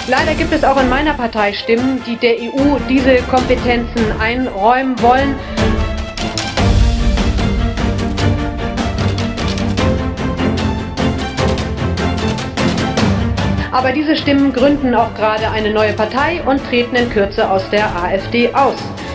Leider gibt es auch in meiner Partei Stimmen, die der EU diese Kompetenzen einräumen wollen. Aber diese Stimmen gründen auch gerade eine neue Partei und treten in Kürze aus der AfD aus.